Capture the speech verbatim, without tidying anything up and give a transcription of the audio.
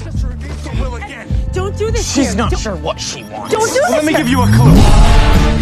Will again. Don't do this She's here. not Don't- sure what she wants. Don't do this Let me here. give you a clue.